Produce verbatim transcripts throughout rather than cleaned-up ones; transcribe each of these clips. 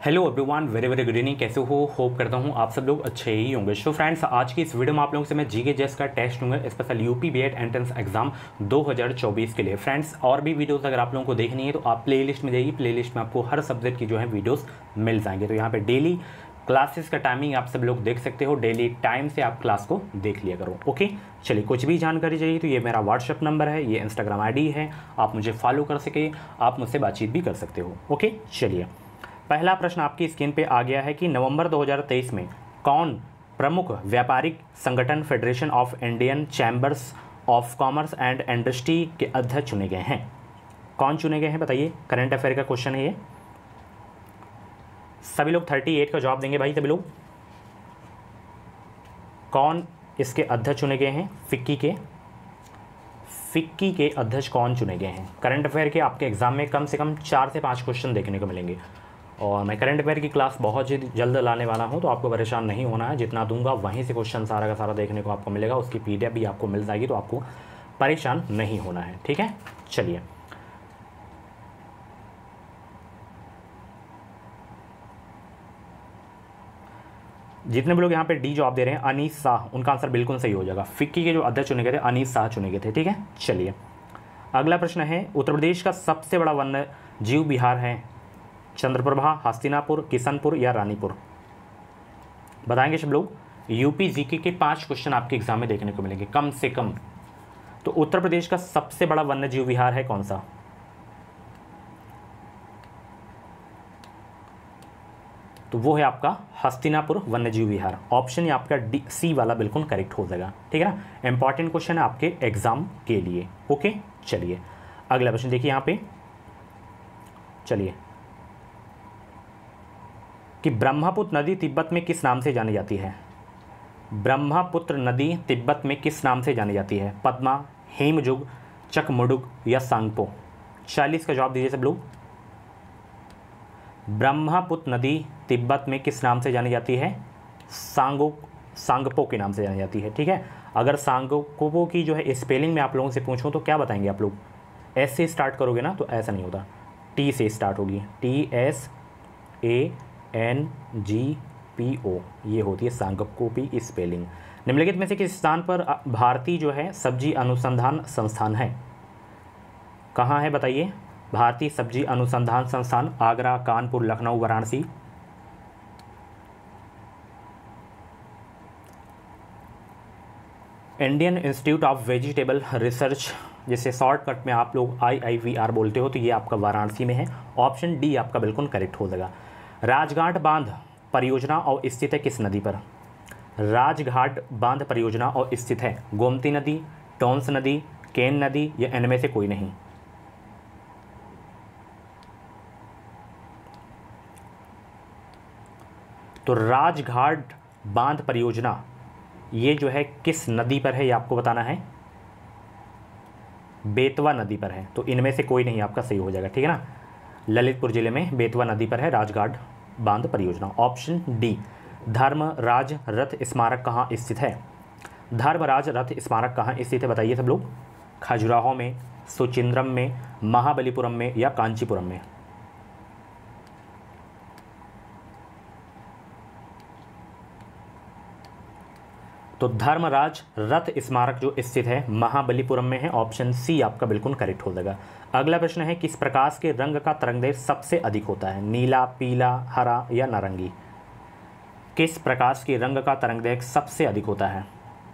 Hello everyone, very very good evening. कैसे हो? Hope करता हूँ आप सब लोग अच्छे ही होंगे। सो फ्रेंड्स, आज की इस वीडियो में आप लोगों से मैं जीके जेस का टेस्ट लूँगा, special UP BEd entrance exam दो हज़ार चौबीस के लिए। फ्रेंड्स, और भी वीडियोस अगर आप लोगों को देखनी है तो आप प्लेलिस्ट में जाइए, प्लेलिस्ट में आपको हर सब्जेक्ट की जो है वीडियोस मिल जाएंगे। तो यहाँ पे डेली क्लासेस का टाइमिंग आप सब लोग देख सकते हो, डेली टाइम से आप क्लास को देख लिया करो। ओके, चलिए, कुछ भी जानकारी चाहिए तो ये मेरा व्हाट्सअप नंबर है, ये इंस्टाग्राम आईडी है, आप मुझे फॉलो कर सके, आप मुझसे बातचीत भी कर सकते हो। ओके, चलिए, पहला प्रश्न आपकी स्क्रीन पे आ गया है कि नवंबर दो हज़ार तेईस में कौन प्रमुख व्यापारिक संगठन Federation of Indian Chambers of Commerce and Industry के अध्यक्ष चुने गए हैं? कौन चुने गए हैं बताइए। करंट अफेयर का क्वेश्चन है ये। सभी लोग अड़तीस का जवाब देंगे भाई, सभी लोग। कौन इसके अध्यक्ष चुने गए हैं? फिक्की के फिक्की के अध्यक्ष कौन चुने गए हैं? करंट अफेयर के आपके एग्जाम में कम से कम चार से पाँच क्वेश्चन देखने को मिलेंगे और मैं करंट अफेयर की क्लास बहुत जल्द लाने वाला हूं, तो आपको परेशान नहीं होना है। जितना दूंगा वहीं से क्वेश्चन सारा का सारा देखने को आपको मिलेगा, उसकी पीडीएफ भी आपको मिल जाएगी, तो आपको परेशान नहीं होना है। ठीक है, चलिए, जितने भी लोग यहाँ पे डी जवाब दे रहे हैं अनीस शाह, उनका आंसर बिल्कुल सही हो जाएगा। फिक्की के जो अध्यक्ष चुने गए थे अनीस शाह चुने गए थे। ठीक है, चलिए, अगला प्रश्न है, उत्तर प्रदेश का सबसे बड़ा वन्य जीव विहार है चंद्रप्रभा, हस्तिनापुर, किशनपुर या रानीपुर? बताएंगे सब लोग। यूपी जीके के पांच क्वेश्चन आपके एग्जाम में देखने को मिलेंगे कम से कम। तो उत्तर प्रदेश का सबसे बड़ा वन्य जीव विहार है कौन सा? तो वो है आपका हस्तिनापुर वन्य जीव विहार। ऑप्शन ये आपका डी सी वाला बिल्कुल करेक्ट हो जाएगा। ठीक है ना, इंपॉर्टेंट क्वेश्चन है आपके एग्जाम के लिए। ओके, चलिए, अगला प्रश्न देखिए यहाँ पे। चलिए, कि ब्रह्मपुत्र नदी तिब्बत में किस नाम से जानी जाती है? ब्रह्मपुत्र नदी तिब्बत में किस नाम से जानी जाती है? पद्मा, हेमजुग, चकमुडुग या सांगपो? चालीस का जवाब दीजिए सब लोग। ब्रह्मपुत्र नदी तिब्बत में किस नाम से जानी जाती है? सांगो सांगपो के नाम से जानी जाती है। ठीक है, अगर सांगपो की जो है स्पेलिंग में आप लोगों से पूछूं तो क्या बताएंगे आप लोग? एस से स्टार्ट करोगे ना, तो ऐसा नहीं होता, टी से स्टार्ट होगी। T S A N G P O, ये होती है सांगपो की स्पेलिंग। निम्नलिखित में से किस स्थान पर भारतीय जो है सब्जी अनुसंधान संस्थान है? कहाँ है बताइए? भारतीय सब्जी अनुसंधान संस्थान Agra, Kanpur, Lucknow, Varanasi? Indian Institute of Vegetable Research, जिसे शॉर्टकट में आप लोग आई आई वी आर बोलते हो, तो ये आपका वाराणसी में है। ऑप्शन डी आपका बिल्कुल करेक्ट हो जाएगा। राजघाट बांध परियोजना और स्थित है किस नदी पर? राजघाट बांध परियोजना और स्थित है गोमती नदी, टोंस नदी, केन नदी या इनमें से कोई नहीं? तो राजघाट बांध परियोजना ये जो है किस नदी पर है, ये आपको बताना है। बेतवा नदी पर है, तो इनमें से कोई नहीं आपका सही हो जाएगा। ठीक है ना, ललितपुर जिले में बेतवा नदी पर है राजघाट बांध परियोजना। Option D. धर्मराज रथ स्मारक कहाँ स्थित है? धर्मराज रथ स्मारक कहाँ स्थित है बताइए सब लोग। खजुराहो में, सुचिंद्रम में, महाबलीपुरम में या कांचीपुरम में? तो धर्मराज रथ स्मारक जो स्थित है महाबलीपुरम में है। ऑप्शन सी आपका बिल्कुल करेक्ट हो जाएगा। अगला प्रश्न है, किस प्रकाश के रंग का तरंगदैर्घ्य सबसे अधिक होता है? नीला, पीला, हरा या नारंगी? किस प्रकाश के रंग का तरंगदैर्घ्य सबसे अधिक होता है?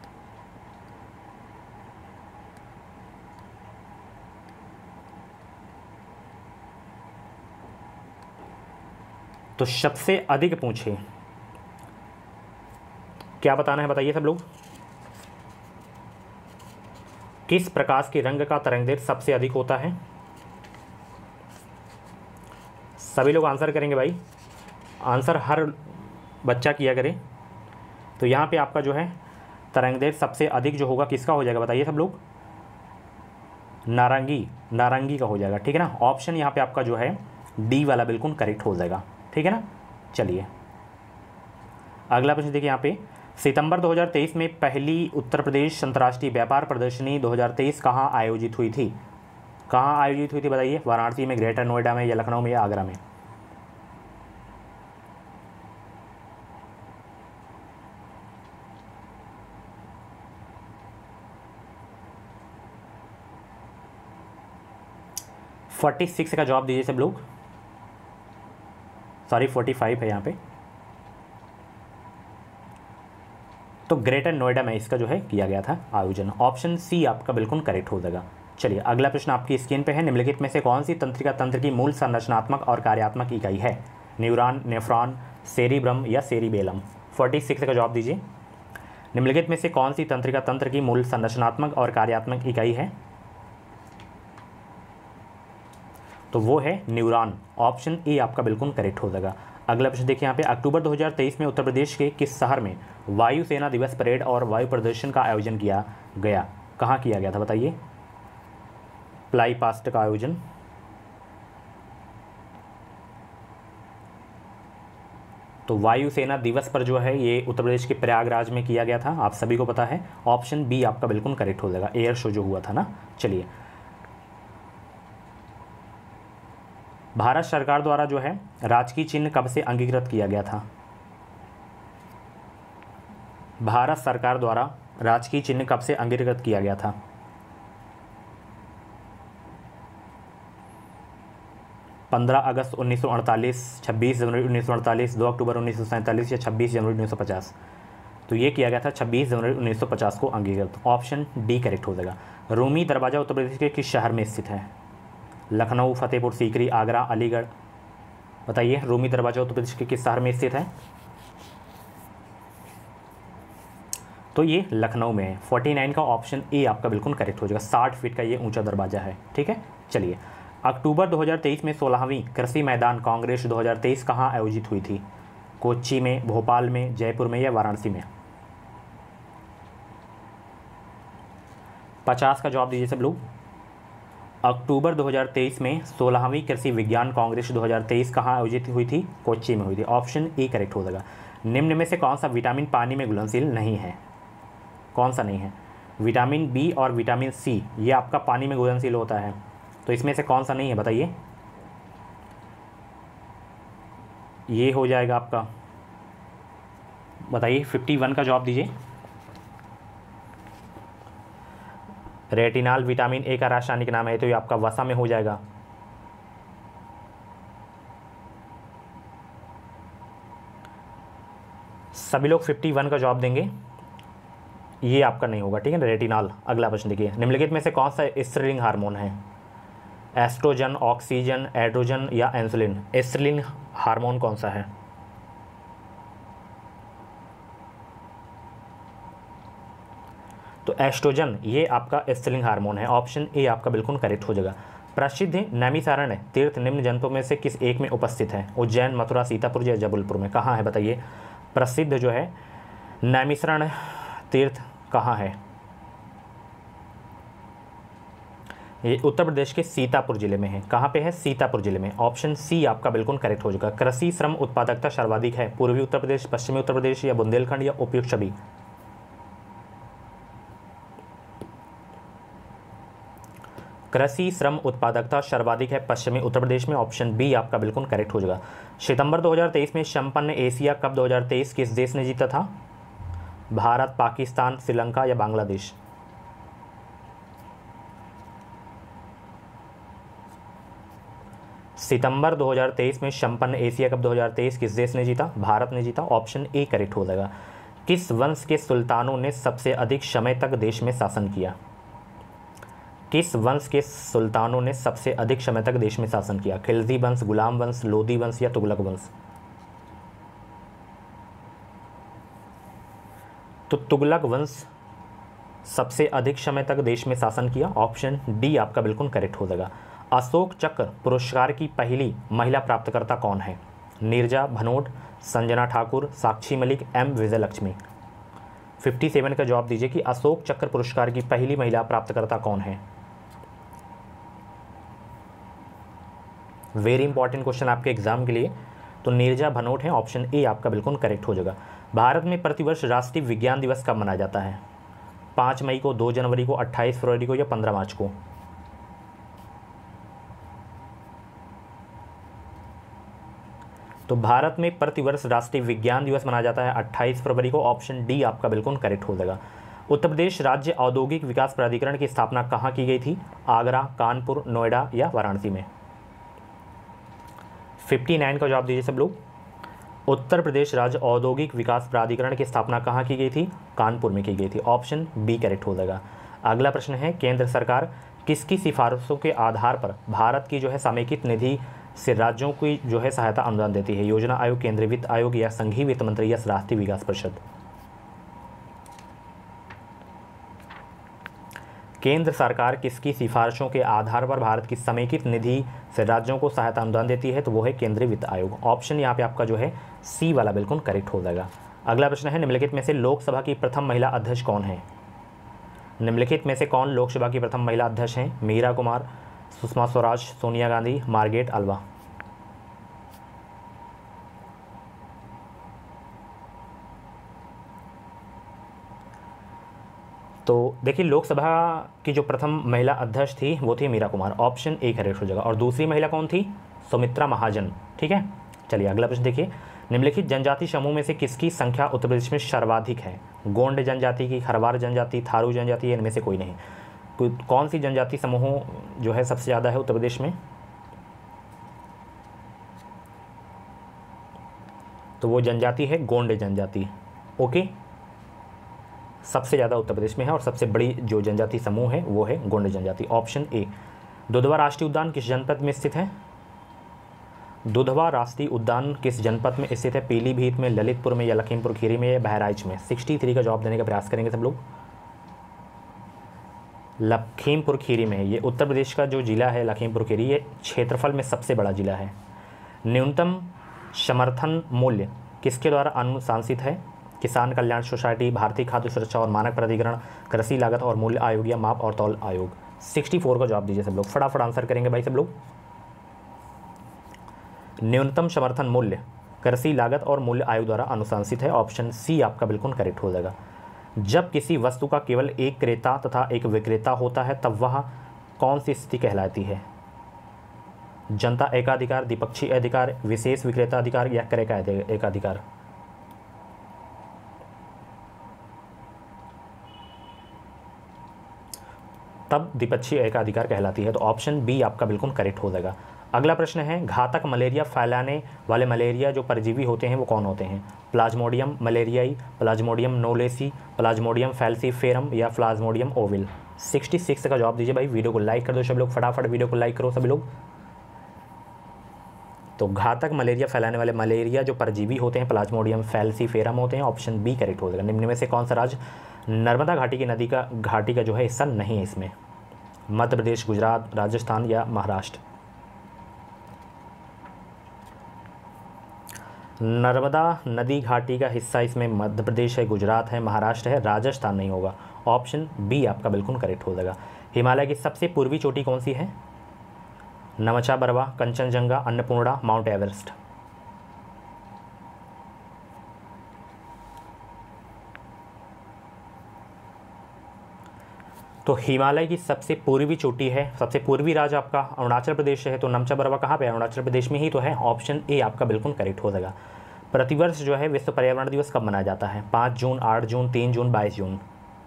तो सबसे अधिक पूछे, क्या बताना है बताइए सब लोग। किस प्रकाश के रंग का तरंगदैर्घ्य सबसे अधिक होता है? सभी लोग आंसर करेंगे भाई, आंसर हर बच्चा किया करे। तो यहाँ पे आपका जो है तरंगदैर्घ्य सबसे अधिक जो होगा किसका हो जाएगा बताइए सब लोग। नारंगी, नारंगी का हो जाएगा। ठीक है ना, ऑप्शन यहाँ पे आपका जो है डी वाला बिल्कुल करेक्ट हो जाएगा। ठीक है ना, चलिए, अगला प्रश्न देखिए यहाँ पे। सितंबर दो हज़ार तेईस में पहली उत्तर प्रदेश अंतर्राष्ट्रीय व्यापार प्रदर्शनी दो हज़ार तेईस कहाँ आयोजित हुई थी? कहाँ आयोजित हुई थी बताइए? वाराणसी में, ग्रेटर नोएडा में या लखनऊ में या आगरा में? फोर्टी सिक्स का जवाब दीजिए सब लोग, सॉरी फोर्टी फाइव है यहाँ पे। तो ग्रेटर नोएडा में इसका जो है किया गया था आयोजन। ऑप्शन सी आपका बिल्कुल करेक्ट हो जाएगा। चलिए अगला प्रश्न आपकी स्क्रीन पे है, निम्नलिखित में से कौन सी तंत्रिका तंत्र की मूल संरचनात्मक और कार्यात्मक इकाई है? न्यूरॉन, नेफ्रॉन, सेरिब्रम या सेरिबेलम? फोर्टी सिक्स का जवाब दीजिए। निम्नलिखित में से कौन सी तंत्रिका तंत्र की मूल संरचनात्मक और कार्यात्मक इकाई है? तो वो है न्यूरॉन। ऑप्शन ए आपका बिल्कुल करेक्ट हो जाएगा। अगला प्रश्न देखिए यहाँ पे, अक्टूबर दो हज़ार तेईस में उत्तर प्रदेश के किस शहर में वायुसेना दिवस परेड और वायु प्रदर्शन का आयोजन किया गया? कहाँ किया गया था बताइए? फ्लाई पास्ट का आयोजन। तो वायुसेना दिवस पर जो है ये उत्तर प्रदेश के प्रयागराज में किया गया था, आप सभी को पता है। ऑप्शन बी आपका बिल्कुल करेक्ट हो जाएगा, एयर शो जो हुआ था ना। चलिए, भारत सरकार द्वारा जो है राजकीय चिन्ह कब से अंगीकृत किया गया था? भारत सरकार द्वारा राजकीय चिन्ह कब से अंगीकृत किया गया था? पंद्रह अगस्त उन्नीस सौ अड़तालीस, छब्बीस जनवरी उन्नीस सौ अड़तालीस, दो अक्टूबर उन्नीस सौ सैंतालीस या छब्बीस जनवरी उन्नीस सौ पचास? तो ये किया गया था छब्बीस जनवरी उन्नीस सौ पचास को अंगीकृत। ऑप्शन डी करेक्ट हो जाएगा। रूमी दरवाज़ा उत्तर प्रदेश के किस शहर में स्थित है? लखनऊ, फतेहपुर सीकरी, आगरा, अलीगढ़? बताइए, रूमी दरवाज़ा उत्तर प्रदेश के किस शहर में स्थित है? तो ये लखनऊ में है। उनचास का ऑप्शन ए आपका बिल्कुल करेक्ट हो जाएगा। साठ फीट का ये ऊंचा दरवाज़ा है। ठीक है, चलिए, अक्टूबर दो हज़ार तेईस में सोलहवीं कृषि मैदान कांग्रेस दो हज़ार तेईस कहाँ आयोजित हुई थी? कोच्चि में, भोपाल में, जयपुर में या वाराणसी में? पचास का जवाब दीजिए सब लोग। अक्टूबर दो हज़ार तेईस में सोलहवीं कृषि विज्ञान कांग्रेस दो हज़ार तेईस कहाँ आयोजित हुई थी? कोच्चि में हुई थी। ऑप्शन ए करेक्ट हो जाएगा। निम्न में से कौन सा विटामिन पानी में घुलनशील नहीं है? कौन सा नहीं है? विटामिन बी और विटामिन सी ये आपका पानी में घुलनशील होता है, तो इसमें से कौन सा नहीं है बताइए? ये हो जाएगा आपका, बताइए, इक्यावन का जवाब दीजिए। रेटिनॉल विटामिन ए का रासायनिक नाम है, तो ये आपका वसा में हो जाएगा। सभी लोग इक्यावन का जवाब देंगे, ये आपका नहीं होगा। ठीक है, रेटिनॉल। अगला प्रश्न देखिए, निम्नलिखित में से कौन सा स्त्रीलिंग हार्मोन है? एस्ट्रोजन, ऑक्सीजन, एड्रोजन या इंसुलिन? स्त्रीलिंग हार्मोन कौन सा है? तो एस्ट्रोजन ये आपका स्त्रीलिंग हार्मोन है। ऑप्शन ए आपका बिल्कुल करेक्ट हो जाएगा। प्रसिद्ध नैमिसारण तीर्थ निम्न जनपदों में से किस एक में उपस्थित है? उज्जैन, मथुरा, सीतापुर या जबलपुर में? कहाँ है बताइए? प्रसिद्ध जो है नैमिसारण तीर्थ कहाँ है? ये उत्तर प्रदेश के सीतापुर जिले में है। कहाँ पे है? सीतापुर जिले में। ऑप्शन सी आपका बिल्कुल करेक्ट हो जाएगा। कृषि श्रम उत्पादकता सर्वाधिक है, पूर्वी उत्तर प्रदेश, पश्चिमी उत्तर प्रदेश या बुंदेलखंड या उपयुक्त सभी? कृषि श्रम उत्पादकता सर्वाधिक है पश्चिमी उत्तर प्रदेश में। ऑप्शन बी आपका बिल्कुल करेक्ट हो जाएगा। सितंबर दो हज़ार तेईस में संपन्न एशिया कप दो हज़ार तेईस किस देश ने जीता था? भारत, पाकिस्तान, श्रीलंका या बांग्लादेश? सितंबर दो हज़ार तेईस में संपन्न एशिया कप दो हज़ार तेईस किस देश ने जीता? भारत ने जीता। ऑप्शन ए करेक्ट हो जाएगा। किस वंश के सुल्तानों ने सबसे अधिक समय तक देश में शासन किया? किस वंश के सुल्तानों ने सबसे अधिक समय तक देश में शासन किया? खिलजी वंश, गुलाम वंश, लोदी वंश या तुगलक वंश? तो तुगलक वंश सबसे अधिक समय तक देश में शासन किया। ऑप्शन डी आपका बिल्कुल करेक्ट हो जाएगा। अशोक चक्र पुरस्कार की पहली महिला प्राप्तकर्ता कौन है? नीरजा भनोट, संजना ठाकुर, साक्षी मलिक, एम विजयलक्ष्मी? सत्तावन का जवाब दीजिए कि अशोक चक्र पुरस्कार की पहली महिला प्राप्तकर्ता कौन है? वेरी इंपॉर्टेंट क्वेश्चन आपके एग्जाम के लिए। तो नीरजा भनोट है। ऑप्शन ए आपका बिल्कुल करेक्ट हो जाएगा। भारत में प्रतिवर्ष राष्ट्रीय विज्ञान दिवस कब मनाया जाता है? पाँच मई को, दो जनवरी को, अट्ठाईस फरवरी को या पंद्रह मार्च को? तो भारत में प्रतिवर्ष राष्ट्रीय विज्ञान दिवस मनाया जाता है अट्ठाईस फरवरी को। ऑप्शन डी आपका बिल्कुल करेक्ट हो जाएगा। उत्तर प्रदेश राज्य औद्योगिक विकास प्राधिकरण की स्थापना कहाँ की गई थी? आगरा, कानपुर, नोएडा या वाराणसी में? फिफ्टी नाइन का जवाब दीजिए सब लोग। उत्तर प्रदेश राज्य औद्योगिक विकास प्राधिकरण की स्थापना कहाँ की गई थी? कानपुर में की गई थी। ऑप्शन बी करेक्ट हो जाएगा। अगला प्रश्न है, केंद्र सरकार किसकी सिफारिशों के आधार पर भारत की जो है समेकित निधि से राज्यों की जो है सहायता अनुदान देती है? योजना आयोग, केंद्रीय वित्त आयोग या संघीय वित्त मंत्री या राष्ट्रीय विकास परिषद? केंद्र सरकार किसकी सिफारिशों के आधार पर भारत की समेकित निधि से राज्यों को सहायता अनुदान देती है? तो वो है केंद्रीय वित्त आयोग। ऑप्शन यहाँ पे आपका जो है सी वाला बिल्कुल करेक्ट हो जाएगा। अगला प्रश्न है, निम्नलिखित में से लोकसभा की प्रथम महिला अध्यक्ष कौन है? निम्नलिखित में से कौन लोकसभा की प्रथम महिला अध्यक्ष हैं? मीरा कुमार, सुषमा स्वराज, सोनिया गांधी, मार्गरेट अल्वा? तो देखिए, लोकसभा की जो प्रथम महिला अध्यक्ष थी वो थी Meira Kumar. Option A correct हो जाएगा। और दूसरी महिला कौन थी? सुमित्रा महाजन। ठीक है, चलिए अगला प्रश्न देखिए, निम्नलिखित जनजाति समूह में से किसकी संख्या उत्तर प्रदेश में सर्वाधिक है? गोंड जनजाति की, खरवार जनजाति, थारू जनजाति, इनमें से कोई नहीं। कौन सी जनजाति समूह जो है सबसे ज़्यादा है उत्तर प्रदेश में? तो वो जनजाति है गोंड जनजाति। ओके, सबसे ज़्यादा उत्तर प्रदेश में है और सबसे बड़ी जो जनजाति समूह है वो है गोंड जनजाति। Option A. दुधवा राष्ट्रीय उद्यान किस जनपद में स्थित है? दुधवा राष्ट्रीय उद्यान किस जनपद में स्थित है? पीलीभीत में, ललितपुर में या लखीमपुर खीरी में या बहराइच में? सिक्सटी थ्री का जवाब देने का प्रयास करेंगे सब लोग। लखीमपुर खीरी में। ये उत्तर प्रदेश का जो जिला है लखीमपुर खीरी, ये क्षेत्रफल में सबसे बड़ा जिला है। न्यूनतम समर्थन मूल्य किसके द्वारा अनुशंसित है? किसान कल्याण सोसाइटी, भारतीय खाद्य सुरक्षा और मानक प्राधिकरण, कृषि लागत और मूल्य आयोग या माप और तौल आयोग? सिक्सटी फोर का जवाब दीजिए सब लोग, फटाफट आंसर करेंगे भाई सब लोग। न्यूनतम समर्थन मूल्य कृषि लागत और मूल्य आयोग द्वारा अनुशंसित है। ऑप्शन सी आपका बिल्कुल करेक्ट हो जाएगा। जब किसी वस्तु का केवल एक क्रेता तथा एक विक्रेता होता है तब वह कौन सी स्थिति कहलाती है? जनता एकाधिकार, द्विपक्षीय अधिकार, विशेष विक्रेता अधिकार या क्रय का एकाधिकार? तब द्विपक्षीय एकाधिकार कहलाती है। तो ऑप्शन बी आपका बिल्कुल करेक्ट हो जाएगा। अगला प्रश्न है, घातक मलेरिया फैलाने वाले मलेरिया जो परजीवी होते हैं वो कौन होते हैं? Plasmodium malariae, plasmodium knowlesi, plasmodium falciparum या प्लाज्मोडियम ओविल? सिक्सटी सिक्स का जवाब दीजिए भाई। वीडियो को लाइक कर दो सब लोग, फटाफट वीडियो को लाइक करो सभी लोग। तो घातक मलेरिया फैलाने वाले मलेरिया जो परजीवी होते हैं प्लाज्मोडियम फैल्सीफेरम होते हैं। ऑप्शन बी करेक्ट हो जाएगा। निम्न में से कौन सा राज्य नर्मदा घाटी की नदी का घाटी का जो है हिस्सा नहीं है इसमें? मध्य प्रदेश, गुजरात, राजस्थान या महाराष्ट्र? नर्मदा नदी घाटी का हिस्सा इसमें मध्य प्रदेश है, गुजरात है, महाराष्ट्र है, राजस्थान नहीं होगा। ऑप्शन बी आपका बिल्कुल करेक्ट हो जाएगा। हिमालय की सबसे पूर्वी चोटी कौन सी है? Namcha Barwa, Kangchenjunga, Annapurna, Mount Everest? तो हिमालय की सबसे पूर्वी चोटी है, सबसे पूर्वी राज्य आपका अरुणाचल प्रदेश है। तो नमचा बरवा कहाँ पे है? अरुणाचल प्रदेश में ही तो है। ऑप्शन ए आपका बिल्कुल करेक्ट हो जाएगा। प्रतिवर्ष जो है विश्व पर्यावरण दिवस कब मनाया जाता है? पाँच जून, आठ जून, तीन जून, बाईस जून?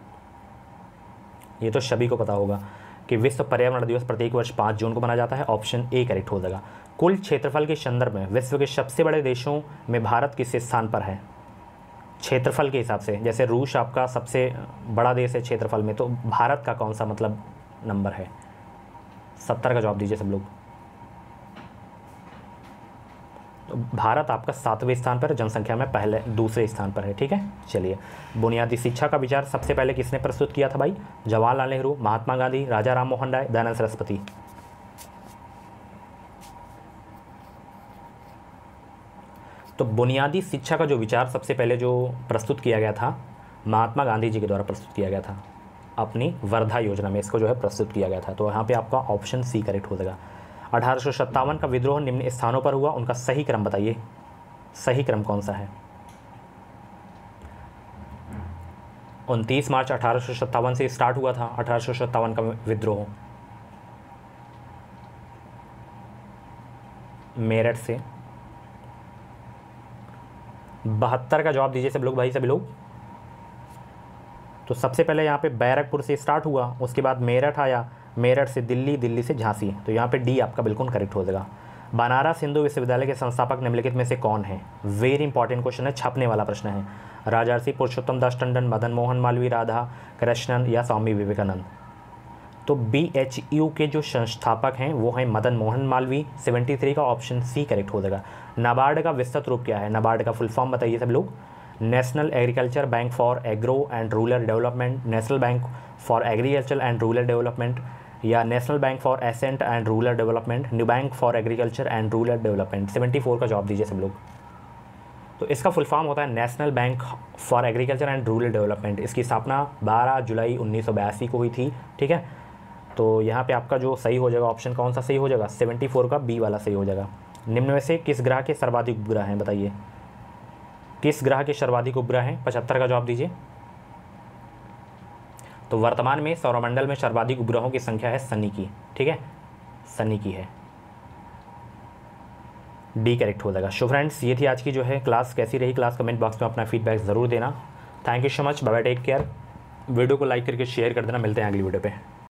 ये तो सभी को पता होगा कि विश्व पर्यावरण दिवस प्रत्येक वर्ष पाँच जून को मनाया जाता है। ऑप्शन ए करेक्ट हो जाएगा। कुल क्षेत्रफल के संदर्भ में विश्व के सबसे बड़े देशों में भारत किस स्थान पर है? क्षेत्रफल के हिसाब से, जैसे रूस आपका सबसे बड़ा देश है क्षेत्रफल में, तो भारत का कौन सा मतलब नंबर है? सत्तर का जवाब दीजिए सब लोग। तो भारत आपका सातवें स्थान पर, जनसंख्या में पहले दूसरे स्थान पर है। ठीक है, चलिए। बुनियादी शिक्षा का विचार सबसे पहले किसने प्रस्तुत किया था भाई? जवाहरलाल नेहरू, महात्मा गांधी, राजा राम मोहन राय, दयानंद सरस्वती? तो बुनियादी शिक्षा का जो विचार सबसे पहले जो प्रस्तुत किया गया था महात्मा गांधी जी के द्वारा प्रस्तुत किया गया था अपनी वर्धा योजना में, इसको जो है प्रस्तुत किया गया था। तो यहाँ पे आपका ऑप्शन सी करेक्ट हो जाएगा। अठारह सौ सत्तावन का विद्रोह निम्न स्थानों पर हुआ, उनका सही क्रम बताइए। सही क्रम कौन सा है? उनतीस मार्च अठारह सौ सत्तावन से स्टार्ट हुआ था अठारह सौ सत्तावन का विद्रोह मेरठ से। बहत्तर का जवाब दीजिए सब लोग भाई, सभी लोग। तो सबसे पहले यहाँ पे बैरकपुर से स्टार्ट हुआ, उसके बाद मेरठ आया, मेरठ से दिल्ली, दिल्ली से झांसी। तो यहाँ पे डी आपका बिल्कुल करेक्ट हो जाएगा। बनारस हिंदू विश्वविद्यालय के संस्थापक निम्नलिखित में से कौन है? वेरी इंपॉर्टेंट क्वेश्चन है, छपने वाला प्रश्न है। राजर्षि पुरुषोत्तम दास टंडन, मदन मोहन मालवीय, राधा कृष्णन या स्वामी विवेकानंद? तो बी एच यू के जो संस्थापक हैं वो हैं मदन मोहन मालवीय। तिहत्तर का ऑप्शन सी करेक्ट हो जाएगा। नाबार्ड का विस्तृत रूप क्या है? नाबार्ड का फुल फॉर्म बताइए सब लोग। National Agriculture Bank for Agro and Rural Development, National Bank for Agriculture and Rural Development, या National Bank for Ascent and Rural Development, New Bank for Agriculture and Rural Development. चौहत्तर का जवाब दीजिए सब लोग। तो इसका फुल फॉर्म होता है National Bank for Agriculture and Rural Development. इसकी स्थापना बारह जुलाई उन्नीस सौ बयासी को हुई थी, ठीक है। तो यहाँ पे आपका जो सही हो जाएगा ऑप्शन कौन सा सही हो जाएगा? चौहत्तर का बी वाला सही हो जाएगा। निम्न में से किस ग्रह के सर्वाधिक उपग्रह हैं बताइए? किस ग्रह के सर्वाधिक उपग्रह हैं? पचहत्तर का जवाब दीजिए। तो वर्तमान में सौरमंडल में सर्वाधिक उपग्रहों की संख्या है शनि की, ठीक है, शनि की है। डी करेक्ट हो जाएगा। सो फ्रेंड्स, ये थी आज की जो है क्लास। कैसी रही क्लास कमेंट बॉक्स में अपना फीडबैक ज़रूर देना। Thank you so much, bye bye, take care. Video को लाइक करके शेयर कर देना। मिलते हैं अगली वीडियो पे।